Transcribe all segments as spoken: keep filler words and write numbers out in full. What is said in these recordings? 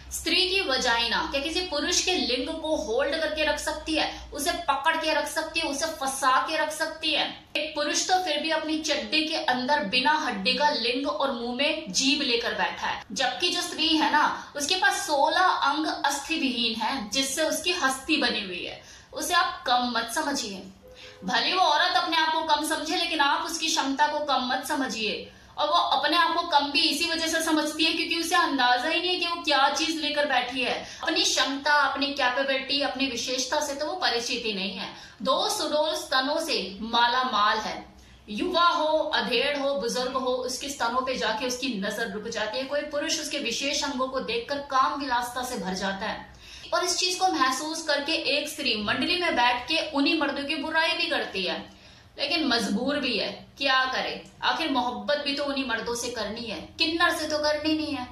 स्त्री की वजाइना क्या किसी पुरुष के लिंग को होल्ड करके रख सकती है, उसे पकड़ के रख सकती है, उसे फंसा के रख सकती है? एक पुरुष तो फिर भी अपनी चड्डी के अंदर बिना हड्डी का लिंग और मुंह में जीभ लेकर बैठा है, जबकि जो स्त्री है ना उसके पास सोलह अंग अस्थि विहीन है, जिससे उसकी हस्ती बनी हुई है। उसे आप कम मत समझिए। भले वो औरत अपने आप को कम समझे, लेकिन आप उसकी क्षमता को कम मत समझिए। और वो अपने आप को कम भी इसी वजह से समझती है क्योंकि उसे अंदाजा ही नहीं है कि वो क्या चीज लेकर बैठी है। अपनी क्षमता, अपनी कैपेबिलिटी, अपनी विशेषता से तो वो परिचित ही नहीं है। दो सुडोल स्तनों से माला माल है। युवा हो, अधेड़ हो, बुजुर्ग हो, उसके स्तनों पे जाके उसकी नजर रुक जाती है। कोई पुरुष उसके विशेष अंगों को देखकर काम विलासता से भर जाता है। और इस चीज को महसूस करके एक स्त्री मंडली में बैठ के उन्हीं मर्दों की बुराई भी करती है, लेकिन मजबूर भी है। क्या करे, आखिर मोहब्बत भी तो उन्हीं मर्दों से करनी है, किन्नर से तो करनी नहीं है।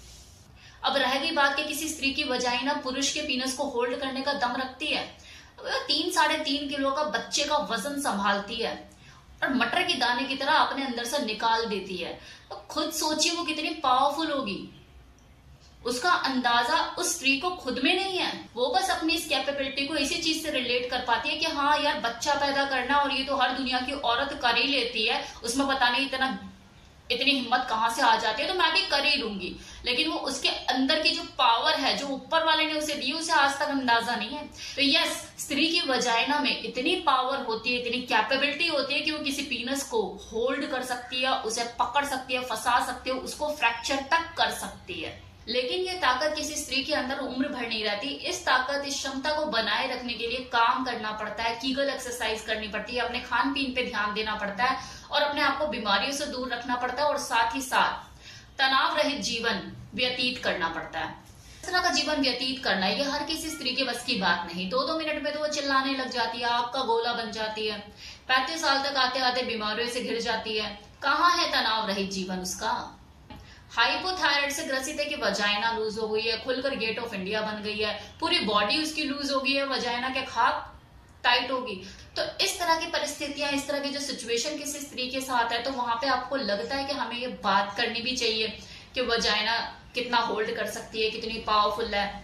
अब रह गई बात कि किसी स्त्री की वजाइना पुरुष के पीनस को होल्ड करने का दम रखती है। तीन साढ़े तीन किलो का बच्चे का वजन संभालती है और मटर की दाने की तरह अपने अंदर से निकाल देती है। तो खुद सोचिए वो कितनी पावरफुल होगी। उसका अंदाजा उस स्त्री को खुद में नहीं है। वो बस अपनी इस कैपेबिलिटी को इसी चीज से रिलेट कर पाती है कि हाँ यार, बच्चा पैदा करना और ये तो हर दुनिया की औरत कर ही लेती है, उसमें पता नहीं इतना इतनी हिम्मत कहाँ से आ जाती है, तो मैं भी कर ही लूंगी। लेकिन वो उसके अंदर की जो पावर है, जो ऊपर वाले ने उसे दी, उसे आज तक अंदाजा नहीं है। तो यस, स्त्री की वजाइना में इतनी पावर होती है, इतनी कैपेबिलिटी होती है कि वो किसी पीनस को होल्ड कर सकती है, उसे पकड़ सकती है, फंसा सकती है, उसको फ्रैक्चर तक कर सकती है। लेकिन ये ताकत किसी स्त्री के अंदर उम्र भर नहीं रहती। इस ताकत, इस क्षमता को बनाए रखने के लिए काम करना पड़ता है, कीगल एक्सरसाइज करनी पड़ती है, अपने खान पीन पे ध्यान देना पड़ता है और अपने आप को बीमारियों से दूर रखना पड़ता है और साथ ही साथ तनाव रहित जीवन व्यतीत करना पड़ता है। इस तरह का जीवन व्यतीत करना ये हर किसी स्त्री के बस की बात नहीं। दो दो मिनट में तो वो चिल्लाने लग जाती है, आग का गोला बन जाती है, पैंतीस साल तक आते आते बीमारियों से घिर जाती है। कहाँ है तनाव रहित जीवन उसका? हाइपोथायराइड से ग्रसित है कि वजाइना लूज हो गई है, खुलकर गेट ऑफ इंडिया बन गई है, पूरी बॉडी उसकी लूज हो गई है, वजाइना के खाक टाइट होगी। तो इस तरह की परिस्थितियां, इस तरह की जो सिचुएशन किसी स्त्री के साथ है, तो वहां पे आपको लगता है कि हमें ये बात करनी भी चाहिए कि वजाइना कितना होल्ड कर सकती है, कितनी पावरफुल है।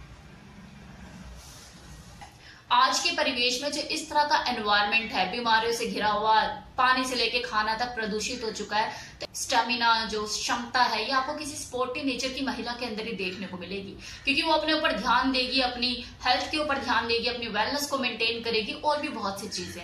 आज के परिवेश में जो इस तरह का एनवायरनमेंट है, बीमारियों से घिरा हुआ, पानी से लेके खाना तक प्रदूषित हो चुका है, तो स्टेमिना, जो क्षमता है, ये आपको किसी स्पोर्टी नेचर की महिला के अंदर ही देखने को मिलेगी, क्योंकि वो अपने ऊपर ध्यान देगी, अपनी हेल्थ के ऊपर ध्यान देगी, अपनी वेलनेस को मेंटेन करेगी और भी बहुत सी चीजें।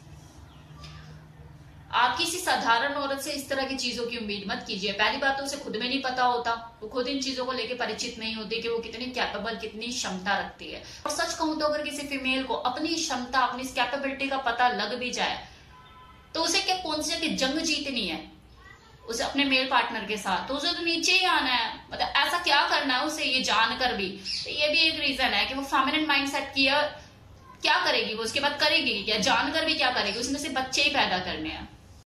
आप किसी साधारण औरत से इस तरह की चीजों की उम्मीद मत कीजिए। पहली बात तो उसे खुद में नहीं पता होता, वो खुद इन चीजों को लेकर परिचित नहीं होती कि वो कितनी कैपेबल, कितनी क्षमता रखती है। और सच कहूं तो अगर किसी फीमेल को अपनी क्षमता, अपनी इस कैपेबिलिटी का पता लग भी जाए, तो उसे क्या कौन से की जंग जीतनी है उसे अपने मेल पार्टनर के साथ, तो उसे तो नीचे ही आना है। मतलब ऐसा क्या करना है उसे, ये जानकर भी। तो ये भी एक रीजन है कि वो फेमिनिन माइंडसेट की क्या करेगी, वो उसके बाद करेगी क्या, जानकर भी क्या करेगी, उसमें से बच्चे ही पैदा करने हैं।